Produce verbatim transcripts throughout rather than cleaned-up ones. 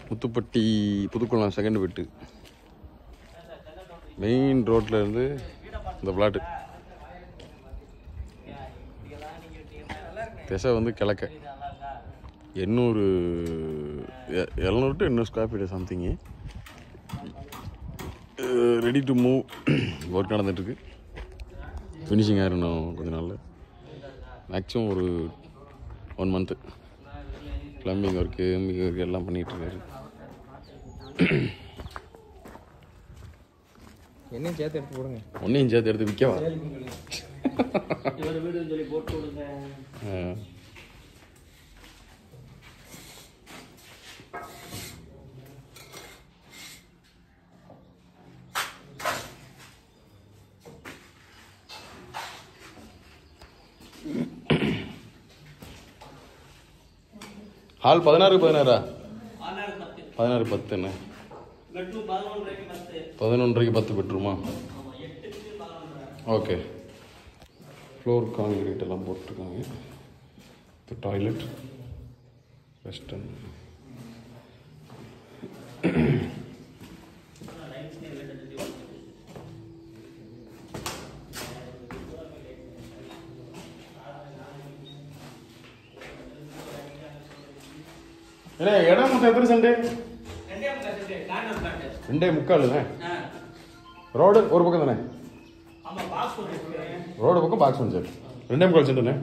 Muthupatti Pudukulam second வீட்டு main ரோட்டில் இருந்து இந்த பிளாட்டு. திசை வந்து கிழக்க எண்ணூறு எழுநூறு டு எண்ணூறு square feet something. Ready to move work நடந்துட்டுருக்கு. ஃபினிஷிங் ஆகிடணும் கொஞ்ச நாளில், மேக்ஸிமம் ஒரு ஒன் மந்த்து. ப்ளம்பிங் ஒர்க்கு எம்பிங் ஒர்க்கு எல்லாம் பண்ணிகிட்ருக்காரு. என்னையும் சேர்த்து எடுத்து போடுங்க. ஒன்றையும் சேர்த்து எடுத்து விற்கவா? வீடுன்னு சொல்லி போட்டு விடுங்க. ஹால் பதினாறு பதினாறா பதினாறு பத்துன்னு பதினொன்றரைக்கு பத்து பெட்ரூமா? ஓகே. ஃப்ளோர் கான்கிரீட் எல்லாம் போட்டிருக்காங்க. இப்போ டாய்லெட் வெஸ்டர்ன். ஏன்னா இடம் மொத்தம் எத்தனை சென்ட்? ரெண்டே முக்காலுண்ணே. ரோடு ஒரு பக்கம் தானே? ரோடு பக்கம் பாக்ஸ் ஒன்று சார். ரெண்டே முக்கால் சென்ட்டுண்ணே.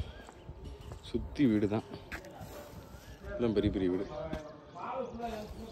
சுற்றி வீடு தான், எல்லாம் பெரிய பெரிய வீடு.